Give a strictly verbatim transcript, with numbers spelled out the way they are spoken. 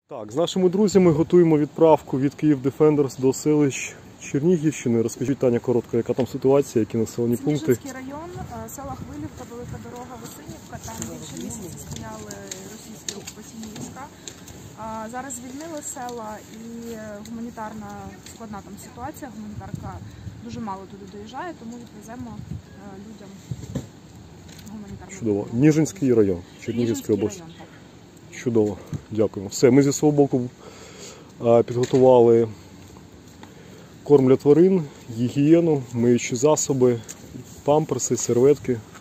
Так, з нашими друзями готуємо відправку від Київ Defenders до селищ Чернігівщини. Розкажіть, Таня, коротко, яка там ситуація, які населені пункти? Ніжинський район, села Хвилівка, Велика Дорога, Висинівка. Там більше місяця стояли російські окупаційні війська. Зараз звільнили села і гуманітарна складна там ситуація. Гуманітарка дуже мало туди доїжджає, тому відвеземо людям гуманітарну. Чудово. Ніжинський район, Чернігівської області. Чудово, дякуємо. Все, ми зі свого боку підготували корм для тварин, гігієну, миючі засоби, памперси, серветки.